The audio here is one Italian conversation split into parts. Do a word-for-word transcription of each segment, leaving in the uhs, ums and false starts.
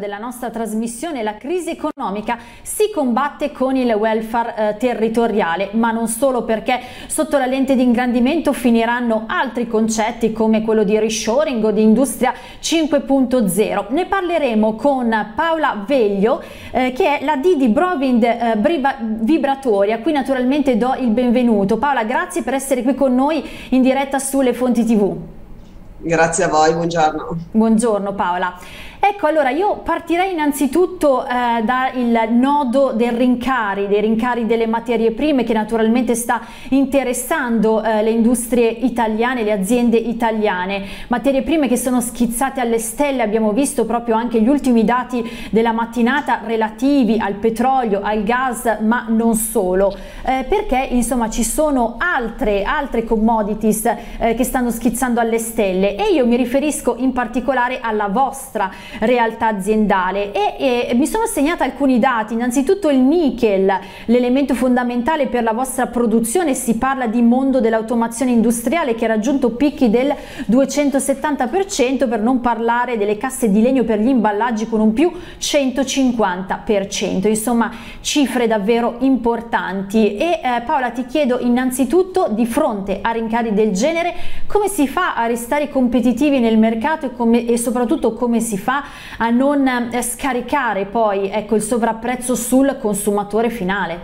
della nostra trasmissione, la crisi economica si combatte con il welfare eh, territoriale, ma non solo, perché sotto la lente di ingrandimento finiranno altri concetti come quello di reshoring o di industria cinque punto zero. Ne parleremo con Paola Veglio, eh, che è la D di Browind eh, Vibratori, a cui naturalmente do il benvenuto. Paola, grazie per essere qui con noi in diretta sulle Fonti tivù. Grazie a voi, buongiorno. Buongiorno Paola. Ecco, allora io partirei innanzitutto eh, dal nodo dei rincari, dei rincari delle materie prime, che naturalmente sta interessando eh, le industrie italiane, le aziende italiane. Materie prime che sono schizzate alle stelle, abbiamo visto proprio anche gli ultimi dati della mattinata relativi al petrolio, al gas, ma non solo, eh, perché insomma ci sono altre, altre commodities eh, che stanno schizzando alle stelle, e io mi riferisco in particolare alla vostra realtà aziendale e, e mi sono segnata alcuni dati. Innanzitutto il nickel, l'elemento fondamentale per la vostra produzione. Si parla di mondo dell'automazione industriale che ha raggiunto picchi del duecentosettanta per cento, per non parlare delle casse di legno per gli imballaggi con un più centocinquanta per cento, insomma cifre davvero importanti. E eh, Paola, ti chiedo innanzitutto, di fronte a rincari del genere, come si fa a restare competitivi nel mercato e, come, e soprattutto come si fa a non eh, scaricare poi, ecco, il sovrapprezzo sul consumatore finale?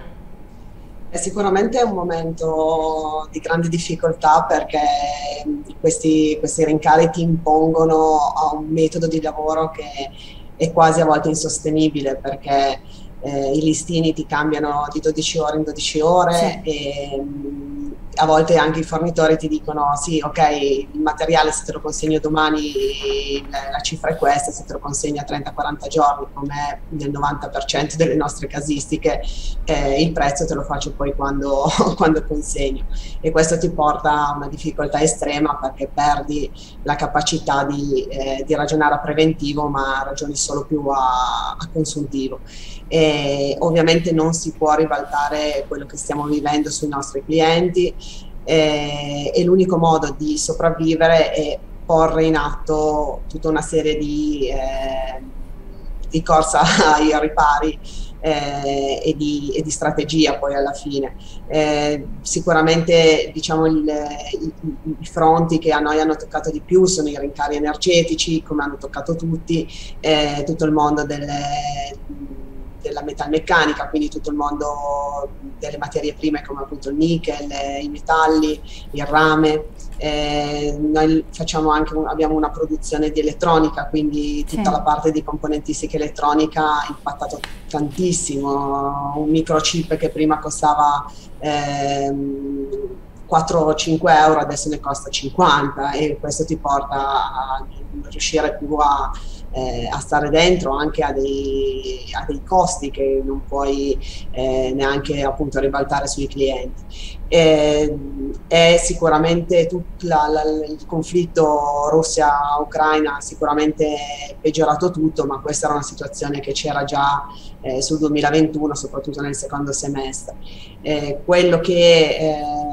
È sicuramente un momento di grande difficoltà, perché questi, questi rincari ti impongono a un metodo di lavoro che è quasi a volte insostenibile, perché eh, i listini ti cambiano di dodici ore in dodici ore, sì. E a volte anche i fornitori ti dicono sì, ok, il materiale se te lo consegno domani la cifra è questa, se te lo consegna trenta quaranta giorni, come nel novanta per cento delle nostre casistiche, eh, il prezzo te lo faccio poi quando, quando consegno, e questo ti porta a una difficoltà estrema, perché perdi la capacità di, eh, di ragionare a preventivo, ma ragioni solo più a, a consuntivo. E ovviamente non si può ribaltare quello che stiamo vivendo sui nostri clienti, eh, e l'unico modo di sopravvivere è porre in atto tutta una serie di, eh, di corsa ai ripari eh, e, di, e di strategia poi alla fine. Eh, sicuramente diciamo il, i, i fronti che a noi hanno toccato di più sono i rincari energetici, come hanno toccato tutti, eh, tutto il mondo delle della metalmeccanica, quindi tutto il mondo delle materie prime come appunto il nickel, i metalli, il rame. Eh, noi facciamo anche un, abbiamo una produzione di elettronica, quindi tutta sì. La parte di componentistica elettronica ha impattato tantissimo. Un microchip che prima costava ehm, quattro o cinque euro adesso ne costa cinquanta, e questo ti porta a non riuscire più a Eh, a stare dentro, anche a dei, a dei costi che non puoi eh, neanche appunto ribaltare sui clienti. Eh, è sicuramente tutto la, la, il conflitto Russia-Ucraina ha sicuramente peggiorato tutto, ma questa era una situazione che c'era già eh, sul duemilaventuno, soprattutto nel secondo semestre. Eh, quello che eh,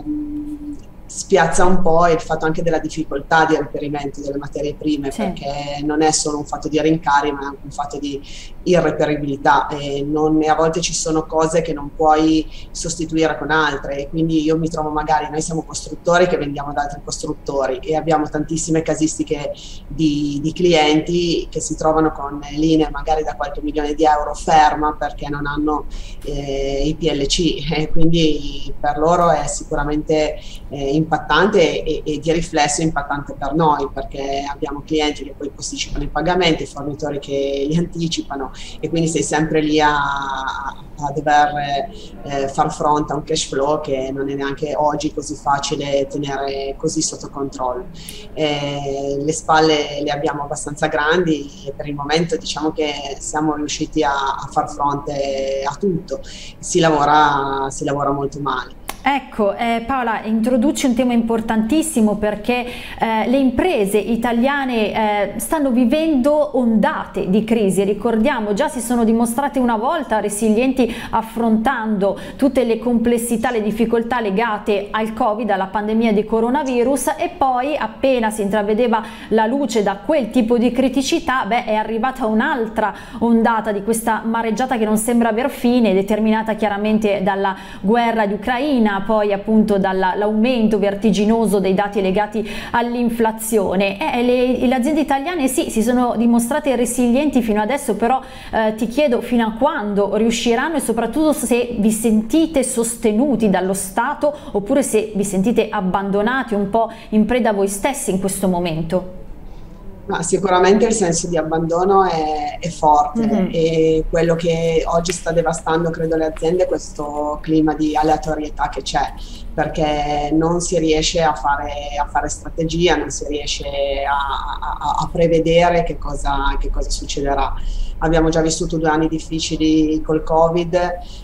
spiazza un po' è il fatto anche della difficoltà di reperimento delle materie prime, sì. Perché non è solo un fatto di rincari, ma è anche un fatto di irreperibilità, e, non, e a volte ci sono cose che non puoi sostituire con altre, e quindi io mi trovo magari, noi siamo costruttori che vendiamo ad altri costruttori, e abbiamo tantissime casistiche di, di clienti che si trovano con linee magari da qualche milione di euro ferma perché non hanno eh, i P L C, e quindi per loro è sicuramente eh, impattante, e, e di riflesso impattante per noi, perché abbiamo clienti che poi posticipano i pagamenti, fornitori che li anticipano, e quindi sei sempre lì a, a dover eh, far fronte a un cash flow che non è neanche oggi così facile tenere così sotto controllo. Eh, le spalle le abbiamo abbastanza grandi, e per il momento diciamo che siamo riusciti a, a far fronte a tutto. Si lavora, si lavora molto male. Ecco, eh, Paola, introduci un tema importantissimo perché eh, le imprese italiane eh, stanno vivendo ondate di crisi. Ricordiamo, già si sono dimostrate una volta resilienti affrontando tutte le complessità, le difficoltà legate al Covid, alla pandemia di coronavirus, e poi appena si intravedeva la luce da quel tipo di criticità, beh, è arrivata un'altra ondata di questa mareggiata che non sembra aver fine, determinata chiaramente dalla guerra di Ucraina, poi appunto dall'aumento vertiginoso dei dati legati all'inflazione. Eh, le, le aziende italiane sì, si sono dimostrate resilienti fino adesso, però eh, ti chiedo fino a quando riusciranno, e soprattutto se vi sentite sostenuti dallo Stato oppure se vi sentite abbandonati, un po' in preda a voi stessi in questo momento. Ma sicuramente il senso di abbandono è, è forte, mm-hmm. e quello che oggi sta devastando, credo, le aziende è questo clima di aleatorietà che c'è, perché non si riesce a fare, a fare strategia, non si riesce a, a, a prevedere che cosa, che cosa succederà. Abbiamo già vissuto due anni difficili col Covid,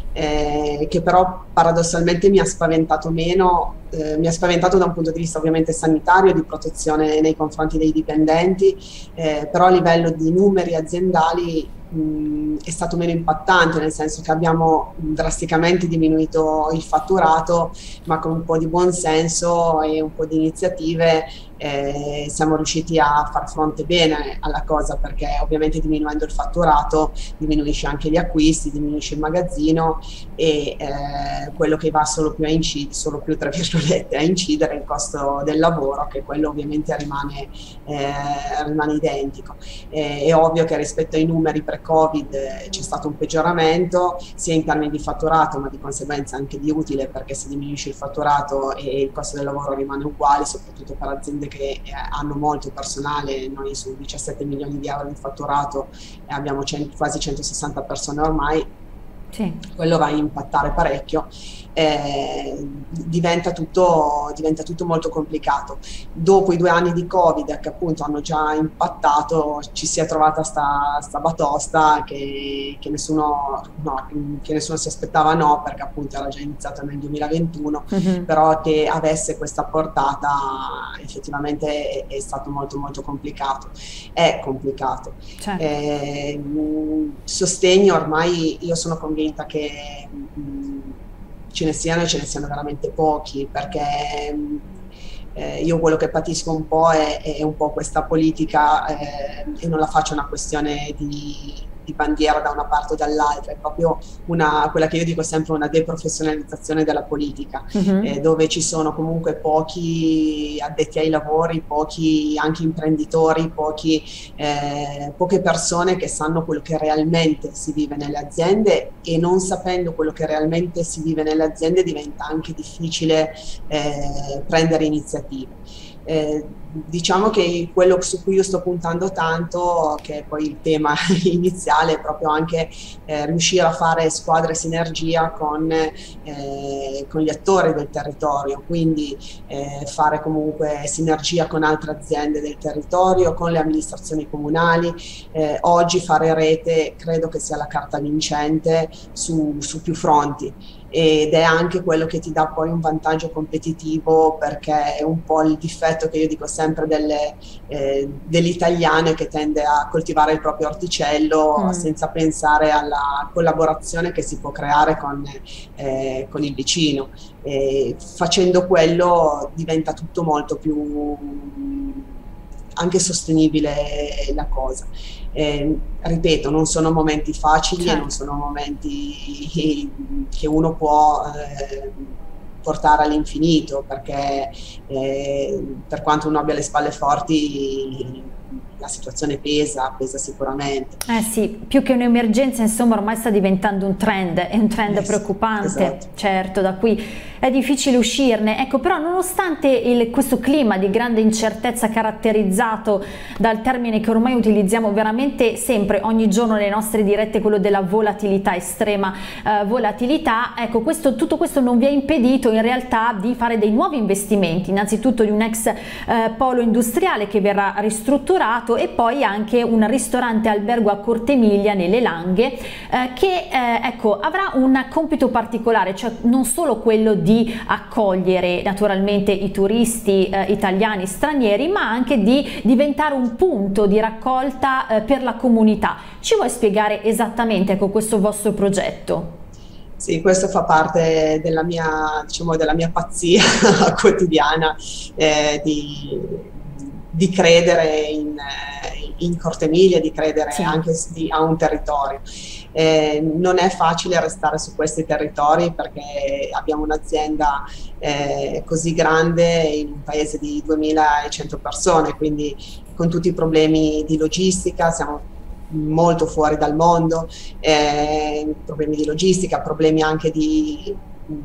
eh, che però paradossalmente mi ha spaventato meno, eh, mi ha spaventato da un punto di vista ovviamente sanitario, di protezione nei confronti dei dipendenti, eh, però a livello di numeri aziendali mh, è stato meno impattante, nel senso che abbiamo drasticamente diminuito il fatturato, ma con un po' di buon senso e un po' di iniziative Eh, siamo riusciti a far fronte bene alla cosa, perché ovviamente diminuendo il fatturato diminuisce anche gli acquisti, diminuisce il magazzino, e eh, quello che va solo più a incidere, solo più tra virgolette a incidere, il costo del lavoro, che quello ovviamente rimane, eh, rimane identico. Eh, è ovvio che rispetto ai numeri pre-Covid eh, c'è stato un peggioramento sia in termini di fatturato, ma di conseguenza anche di utile, perché se diminuisce il fatturato e il costo del lavoro rimane uguale, soprattutto per aziende che hanno molto personale. Noi su diciassette milioni di euro di fatturato abbiamo cento, quasi centosessanta persone ormai, sì. Quello va a impattare parecchio, eh, diventa, tutto, diventa tutto molto complicato. Dopo i due anni di Covid, che appunto hanno già impattato, ci si è trovata sta, sta batosta che, che, nessuno, no, che nessuno si aspettava, no, perché appunto era già iniziato nel duemilaventuno, uh-huh. Però che avesse questa portata effettivamente è, è stato molto molto complicato, è complicato. Certo. Eh, sostegno, ormai io sono convinta che mh, ce ne siano e ce ne siano veramente pochi, perché mh, eh, io quello che patisco un po' è, è un po' questa politica, eh, e non la faccio una questione di, di bandiera da una parte o dall'altra, è proprio una, quella che io dico sempre, una deprofessionalizzazione della politica, uh-huh. eh, dove ci sono comunque pochi addetti ai lavori, pochi anche imprenditori, pochi, eh, poche persone che sanno quello che realmente si vive nelle aziende, e non sapendo quello che realmente si vive nelle aziende diventa anche difficile eh, prendere iniziative. Eh, diciamo che quello su cui io sto puntando tanto, che è poi il tema iniziale, è proprio anche eh, riuscire a fare squadra e sinergia con, eh, con gli attori del territorio, quindi eh, fare comunque sinergia con altre aziende del territorio, con le amministrazioni comunali. Eh, oggi fare rete credo che sia la carta vincente su, su più fronti, ed è anche quello che ti dà poi un vantaggio competitivo, perché è un po' il difetto che io dico sempre delle, eh, dell'italiano, che tende a coltivare il proprio orticello mm. senza pensare alla collaborazione che si può creare con, eh, con il vicino. E facendo quello diventa tutto molto più anche sostenibile la cosa. Eh, ripeto, non sono momenti facili, certo. E non sono momenti che uno può eh, portare all'infinito, perché eh, per quanto uno abbia le spalle forti, la situazione pesa, pesa sicuramente. Eh sì, più che un'emergenza, insomma, ormai sta diventando un trend, è un trend eh sì, preoccupante, esatto. Certo, da cui è difficile uscirne. Ecco, però nonostante il, questo clima di grande incertezza caratterizzato dal termine che ormai utilizziamo veramente sempre, ogni giorno nelle nostre dirette, quello della volatilità, estrema eh, volatilità, ecco, questo, tutto questo non vi ha impedito in realtà di fare dei nuovi investimenti, innanzitutto di un ex eh, polo industriale che verrà ristrutturato, e poi anche un ristorante albergo a Cortemiglia nelle Langhe, eh, che eh, ecco, avrà un compito particolare, cioè non solo quello di di accogliere naturalmente i turisti eh, italiani, stranieri, ma anche di diventare un punto di raccolta eh, per la comunità. Ci vuoi spiegare esattamente, ecco, questo vostro progetto? Sì, questo fa parte della mia, diciamo, della mia pazzia quotidiana, eh, di, di credere in, in Corte Emilia, di credere sì. anche di, a un territorio. Eh, non è facile restare su questi territori perché abbiamo un'azienda eh, così grande in un paese di duemilacento persone, quindi con tutti i problemi di logistica siamo molto fuori dal mondo, eh, problemi di logistica, problemi anche di mh,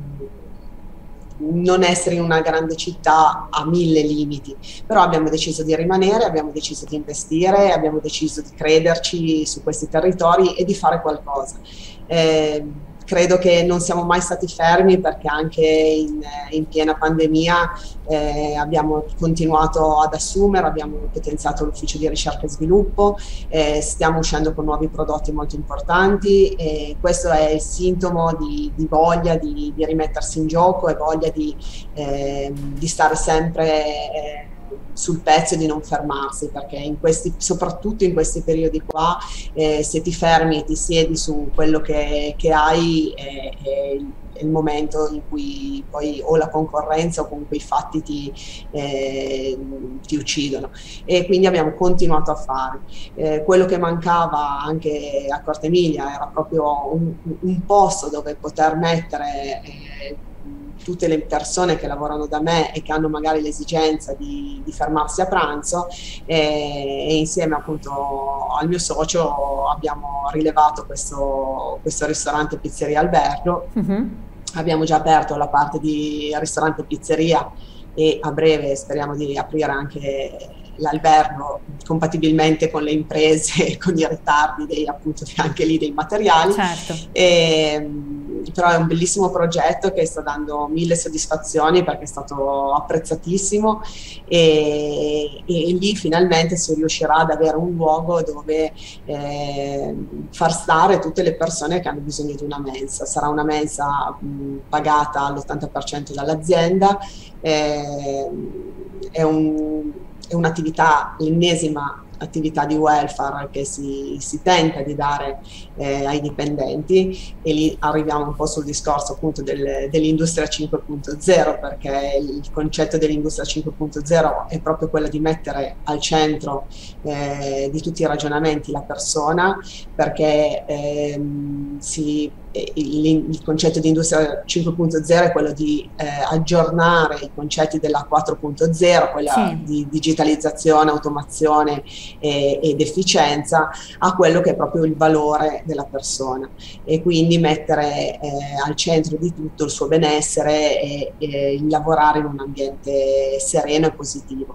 non essere in una grande città a mille limiti, però abbiamo deciso di rimanere, abbiamo deciso di investire, abbiamo deciso di crederci su questi territori e di fare qualcosa. Eh, credo che non siamo mai stati fermi perché anche in, in piena pandemia eh, abbiamo continuato ad assumere, abbiamo potenziato l'ufficio di ricerca e sviluppo, eh, stiamo uscendo con nuovi prodotti molto importanti e questo è il sintomo di, di voglia di, di rimettersi in gioco e voglia di, eh, di stare sempre eh, sul pezzo e di non fermarsi, perché in questi, soprattutto in questi periodi qua, eh, se ti fermi e ti siedi su quello che, che hai, è, è il momento in cui poi o la concorrenza o comunque i fatti ti, eh, ti uccidono, e quindi abbiamo continuato a fare. Eh, quello che mancava anche a Corte Emilia era proprio un, un posto dove poter mettere eh, tutte le persone che lavorano da me e che hanno magari l'esigenza di, di fermarsi a pranzo, e, e insieme appunto al mio socio abbiamo rilevato questo, questo ristorante pizzeria Albergo. Mm-hmm. Abbiamo già aperto la parte di ristorante pizzeria e a breve speriamo di aprire anche l'albergo compatibilmente con le imprese e con i ritardi dei, appunto, anche lì dei materiali. Certo. E, però è un bellissimo progetto che sta dando mille soddisfazioni perché è stato apprezzatissimo e, e lì finalmente si riuscirà ad avere un luogo dove eh, far stare tutte le persone che hanno bisogno di una mensa. Sarà una mensa mh, pagata all'ottanta per cento dall'azienda, eh, è un è un'attività, l'ennesima attività di welfare che si, si tenta di dare eh, ai dipendenti, e lì arriviamo un po' sul discorso appunto del, dell'industria cinque punto zero, perché il concetto dell'industria cinque punto zero è proprio quello di mettere al centro eh, di tutti i ragionamenti la persona, perché ehm, si Il, il concetto di industria cinque punto zero è quello di eh, aggiornare i concetti della quattro punto zero, quella sì. di digitalizzazione, automazione e, ed efficienza, a quello che è proprio il valore della persona, e quindi mettere eh, al centro di tutto il suo benessere e, e il lavorare in un ambiente sereno e positivo.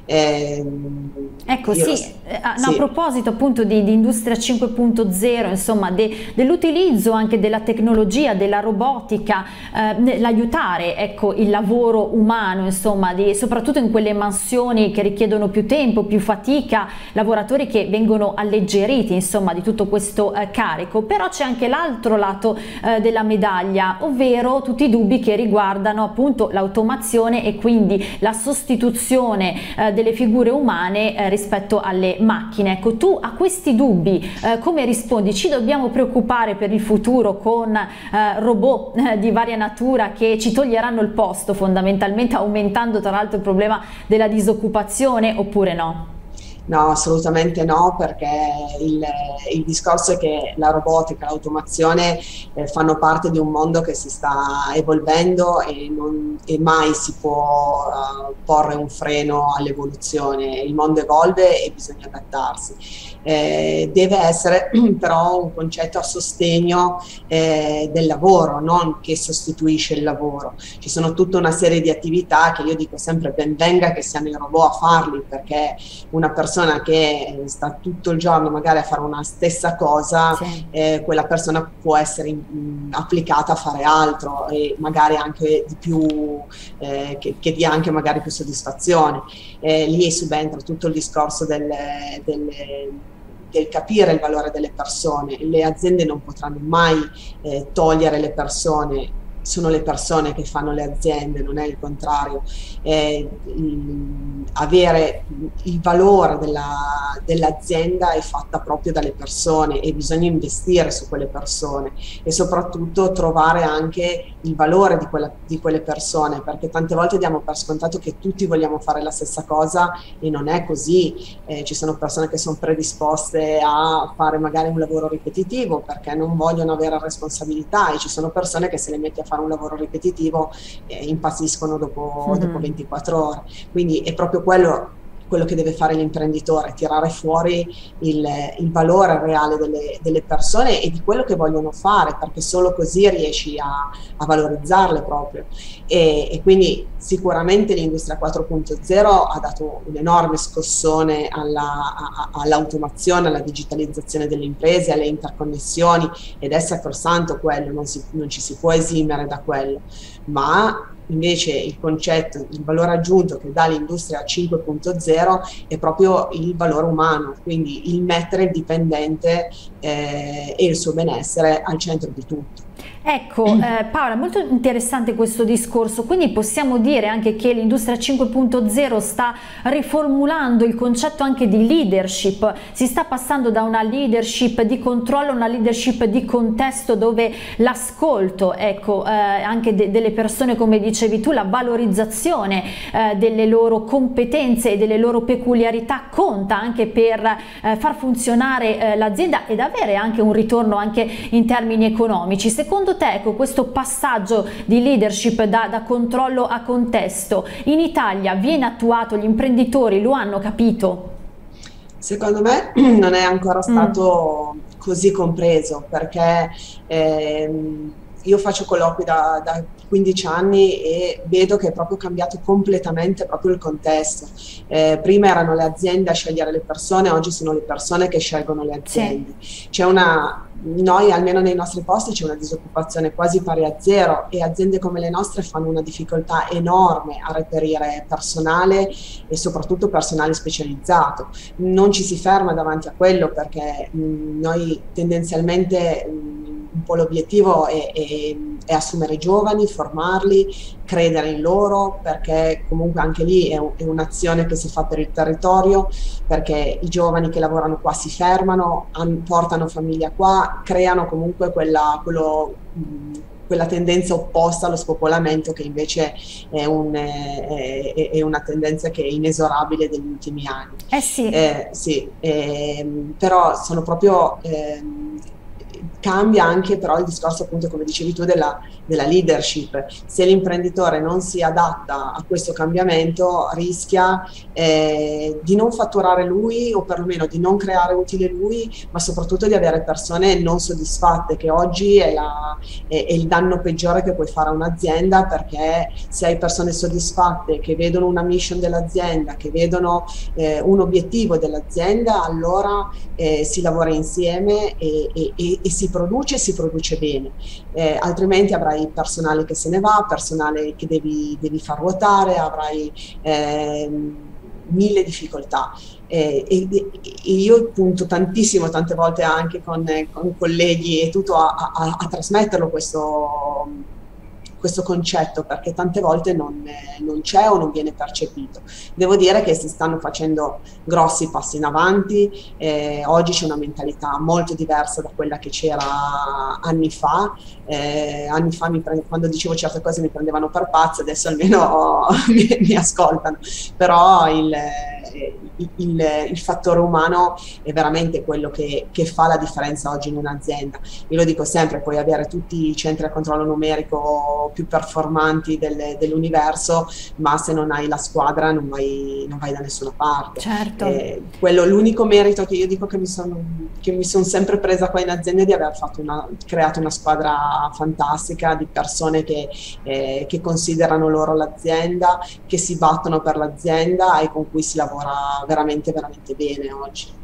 Eh, ecco sì, sì. A, no, sì, a proposito appunto di, di industria cinque punto zero, insomma de, dell'utilizzo anche della tecnologia, della robotica, eh, l'aiutare ecco il lavoro umano, insomma di, soprattutto in quelle mansioni che richiedono più tempo, più fatica, lavoratori che vengono alleggeriti insomma di tutto questo eh, carico. Però c'è anche l'altro lato eh, della medaglia, ovvero tutti i dubbi che riguardano appunto l'automazione e quindi la sostituzione eh, delle figure umane eh, rispetto alle macchine. Ecco, tu a questi dubbi eh, come rispondi? Ci dobbiamo preoccupare per il futuro con eh, robot eh, di varia natura che ci toglieranno il posto, fondamentalmente aumentando tra l'altro il problema della disoccupazione, oppure no? No, assolutamente no, perché il, il discorso è che la robotica, l'automazione eh, fanno parte di un mondo che si sta evolvendo e, non, e mai si può uh, porre un freno all'evoluzione. Il mondo evolve e bisogna adattarsi. Eh, deve essere però un concetto a sostegno eh, del lavoro, non che sostituisce il lavoro. Ci sono tutta una serie di attività che io dico sempre ben venga che siano i robot a farli, perché una persona che sta tutto il giorno magari a fare una stessa cosa, sì. eh, quella persona può essere in, in, applicata a fare altro e magari anche di più, eh, che, che dia anche magari più soddisfazione. Eh, lì subentra tutto il discorso delle, delle del capire il valore delle persone. Le aziende non potranno mai eh, togliere le persone sono le persone che fanno le aziende, non è il contrario. Eh, il, avere il valore della, dell'azienda è fatta proprio dalle persone e bisogna investire su quelle persone e soprattutto trovare anche il valore di, quella, di quelle persone, perché tante volte diamo per scontato che tutti vogliamo fare la stessa cosa e non è così. Eh, ci sono persone che sono predisposte a fare magari un lavoro ripetitivo perché non vogliono avere responsabilità, e ci sono persone che se le metti a fare un lavoro ripetitivo eh, impazziscono dopo, mm-hmm. dopo ventiquattro ore. Quindi è proprio quello quello che deve fare l'imprenditore, tirare fuori il, il valore reale delle, delle persone e di quello che vogliono fare, perché solo così riesci a, a valorizzarle proprio. E, e quindi sicuramente l'industria quattro punto zero ha dato un enorme scossone all'automazione, alla digitalizzazione delle imprese, alle interconnessioni, ed è sacrosanto quello, non, si, non ci si può esimere da quello, ma invece il concetto, il valore aggiunto che dà l'industria cinque punto zero è proprio il valore umano, quindi il mettere il dipendente eh, e il suo benessere al centro di tutto. Ecco, eh, Paola, molto interessante questo discorso, quindi possiamo dire anche che l'industria cinque punto zero sta riformulando il concetto anche di leadership, si sta passando da una leadership di controllo a una leadership di contesto, dove l'ascolto, ecco, eh, anche de delle persone, come dicevi tu, la valorizzazione eh, delle loro competenze e delle loro peculiarità conta anche per eh, far funzionare eh, l'azienda ed avere anche un ritorno anche in termini economici. Secondo te, ecco, questo passaggio di leadership da, da controllo a contesto in Italia viene attuato? Gli imprenditori lo hanno capito? Secondo me non è ancora stato mm. così compreso, perché ehm, io faccio colloqui da, da quindici anni e vedo che è proprio cambiato completamente proprio il contesto. Eh, prima erano le aziende a scegliere le persone, oggi sono le persone che scelgono le aziende. Sì. C'è una, noi almeno nei nostri posti c'è una disoccupazione quasi pari a zero, e aziende come le nostre fanno una difficoltà enorme a reperire personale e soprattutto personale specializzato. Non ci si ferma davanti a quello, perché mh, noi tendenzialmente mh, un po' l'obiettivo è, è, è assumere giovani, formarli, credere in loro, perché comunque anche lì è, un, è un'azione che si fa per il territorio, perché i giovani che lavorano qua si fermano, han, portano famiglia qua, creano comunque quella, quello, mh, quella tendenza opposta allo spopolamento, che invece è, un, è, è una tendenza che è inesorabile degli ultimi anni. Eh sì. Eh, sì eh, però sono proprio... Eh, cambia anche però il discorso, appunto, come dicevi tu, della, della leadership. Se l'imprenditore non si adatta a questo cambiamento rischia eh, di non fatturare lui, o perlomeno di non creare utile lui, ma soprattutto di avere persone non soddisfatte, che oggi è, la, è, è il danno peggiore che puoi fare a un'azienda, perché se hai persone soddisfatte che vedono una mission dell'azienda, che vedono eh, un obiettivo dell'azienda, allora eh, si lavora insieme e, e, e, e si produce e si produce bene, eh, altrimenti avrai personale che se ne va, personale che devi, devi far ruotare, avrai eh, mille difficoltà. Eh, e, e io punto tantissimo, tante volte anche con, con colleghi e tutto, a, a, a trasmetterlo questo, questo concetto, perché tante volte non, non c'è o non viene percepito. Devo dire che si stanno facendo grossi passi in avanti, eh, oggi c'è una mentalità molto diversa da quella che c'era anni fa. Eh, anni fa mi prende, quando dicevo certe cose mi prendevano per pazza, adesso almeno mi, mi ascoltano, però il, il, il, il fattore umano è veramente quello che, che fa la differenza oggi in un'azienda. Io lo dico sempre, puoi avere tutti i centri a controllo numerico più performanti del, dell'universo, ma se non hai la squadra non vai, non vai da nessuna parte. Certo. Eh, quello, l'unico merito che io dico che mi sono che mi sono sempre presa qua in azienda è di aver fatto una, creato una squadra fantastica di persone che, eh, che considerano loro l'azienda, che si battono per l'azienda e con cui si lavora veramente veramente bene oggi.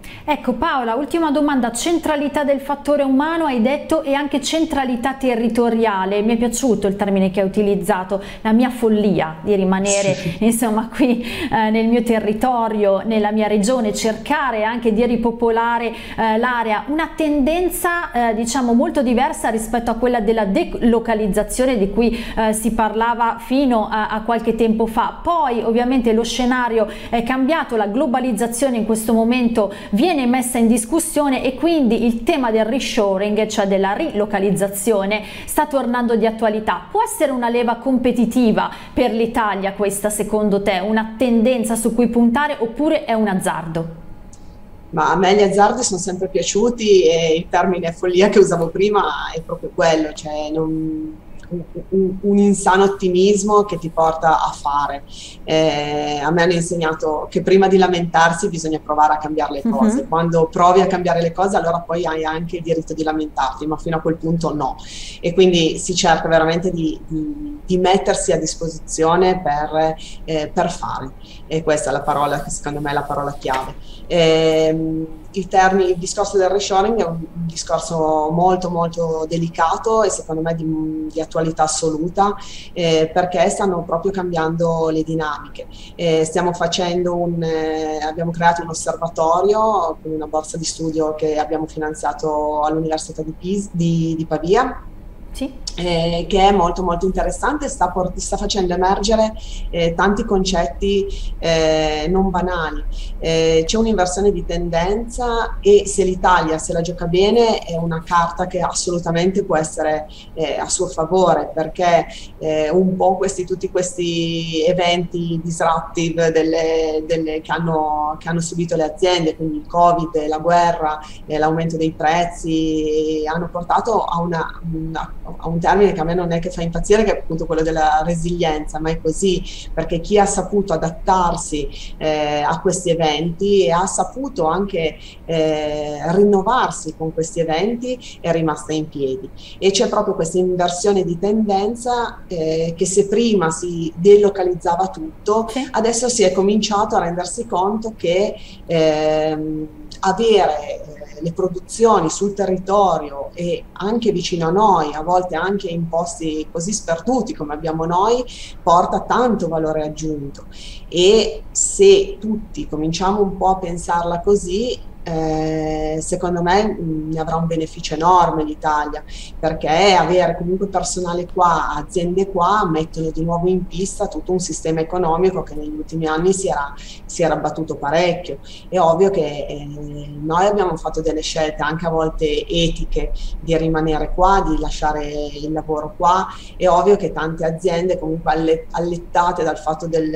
Ecco Paola, ultima domanda, centralità del fattore umano hai detto e anche centralità territoriale, mi è piaciuto il termine che hai utilizzato, la mia follia di rimanere sì. insomma qui eh, nel mio territorio, nella mia regione, cercare anche di ripopolare eh, l'area, una tendenza eh, diciamo molto diversa rispetto a quella della delocalizzazione di cui eh, si parlava fino a, a qualche tempo fa. Poi ovviamente lo scenario è cambiato, la globalizzazione in questo momento viene messa in discussione e quindi il tema del reshoring, cioè della rilocalizzazione, sta tornando di attualità. Può essere una leva competitiva per l'Italia questa, secondo te, una tendenza su cui puntare, oppure è un azzardo? Ma a me gli azzardi sono sempre piaciuti e il termine follia che usavo prima è proprio quello, cioè non... Un, un, un insano ottimismo che ti porta a fare. Eh, a me hanno insegnato che prima di lamentarsi bisogna provare a cambiare le cose. Uh-huh. Quando provi a cambiare le cose, allora poi hai anche il diritto di lamentarti, ma fino a quel punto no. E quindi si cerca veramente di, di, di mettersi a disposizione per, eh, per fare. E questa è la parola che secondo me è la parola chiave. Eh, il, termine, il discorso del reshoring è un, un discorso molto molto delicato e secondo me di, di attualità assoluta, eh, perché stanno proprio cambiando le dinamiche. Eh, stiamo facendo un, eh, abbiamo creato un osservatorio con una borsa di studio che abbiamo finanziato all'Università di, di, di Pavia. Sì. Eh, che è molto molto interessante, sta, sta facendo emergere eh, tanti concetti eh, non banali. Eh, c'è un'inversione di tendenza e se l'Italia se la gioca bene è una carta che assolutamente può essere eh, a suo favore, perché eh, un po' questi, tutti questi eventi disruptive delle, delle, che, hanno, che hanno subito le aziende, quindi il Covid, la guerra, eh, l'aumento dei prezzi, hanno portato a una, una a un termine che a me non è che fa impazzire, che è appunto quello della resilienza, ma è così, perché chi ha saputo adattarsi eh, a questi eventi e ha saputo anche eh, rinnovarsi con questi eventi è rimasta in piedi. E c'è proprio questa inversione di tendenza eh, che se prima si delocalizzava tutto, sì. adesso si è cominciato a rendersi conto che ehm, avere le produzioni sul territorio e anche vicino a noi, a volte anche in posti così sperduti come abbiamo noi, porta tanto valore aggiunto. E se tutti cominciamo un po' a pensarla così, eh, secondo me mh, ne avrà un beneficio enorme l'Italia, perché avere comunque personale qua, aziende qua, mettono di nuovo in pista tutto un sistema economico che negli ultimi anni si era, si era abbattuto parecchio. È ovvio che eh, noi abbiamo fatto delle scelte anche a volte etiche di rimanere qua, di lasciare il lavoro qua. È ovvio che tante aziende comunque allettate dal fatto del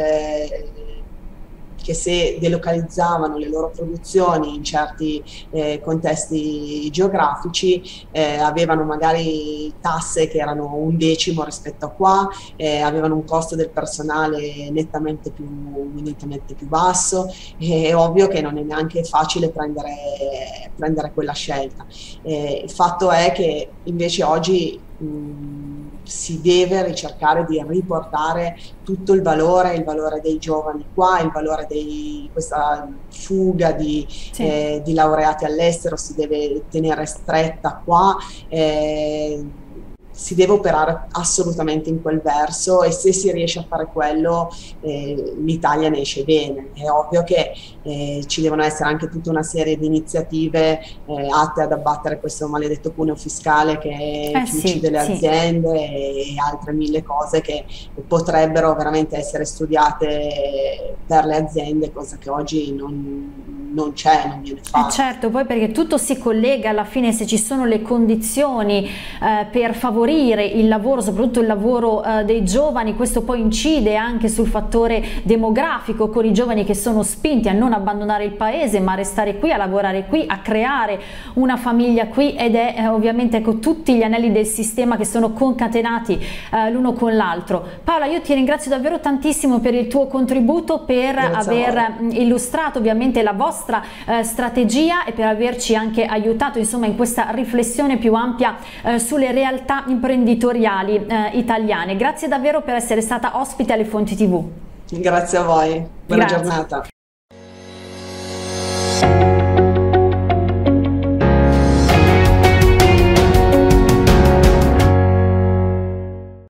che se delocalizzavano le loro produzioni in certi eh, contesti geografici eh, avevano magari tasse che erano un decimo rispetto a qua, eh, avevano un costo del personale nettamente più, nettamente più basso, e è ovvio che non è neanche facile prendere, prendere quella scelta. Eh, il fatto è che invece oggi mh, si deve ricercare di riportare tutto il valore, il valore dei giovani qua, il valore di questa fuga di, sì. eh, di laureati all'estero si deve tenere stretta qua. Eh, si deve operare assolutamente in quel verso, e se si riesce a fare quello eh, l'Italia ne esce bene. È ovvio che eh, ci devono essere anche tutta una serie di iniziative eh, atte ad abbattere questo maledetto cuneo fiscale che, eh, che sì, uccide le sì. aziende, e altre mille cose che potrebbero veramente essere studiate per le aziende, cosa che oggi non non c'è, non viene fatto. Eh certo, poi perché tutto si collega alla fine, se ci sono le condizioni eh, per favorire il lavoro, soprattutto il lavoro eh, dei giovani, questo poi incide anche sul fattore demografico, con i giovani che sono spinti a non abbandonare il paese ma a restare qui, a lavorare qui, a creare una famiglia qui, ed è eh, ovviamente ecco, tutti gli anelli del sistema che sono concatenati eh, l'uno con l'altro. Paola, io ti ringrazio davvero tantissimo per il tuo contributo, per Grazie aver illustrato ovviamente la vostra Eh, strategia e per averci anche aiutato insomma in questa riflessione più ampia eh, sulle realtà imprenditoriali eh, italiane. Grazie davvero per essere stata ospite alle Fonti tivù. Grazie a voi, buona Grazie. giornata.